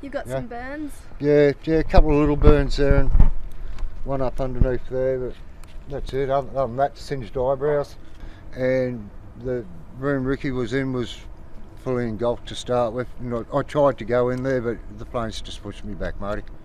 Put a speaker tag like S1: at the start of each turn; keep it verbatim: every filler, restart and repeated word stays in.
S1: You got
S2: Yeah.
S1: some burns?
S2: Yeah, yeah, a couple of little burns there and one up underneath there, but that's it. Other, other than that, singed eyebrows. And the room Ricky was in was fully engulfed to start with. And I, I tried to go in there, but the planes just pushed me back, Marty.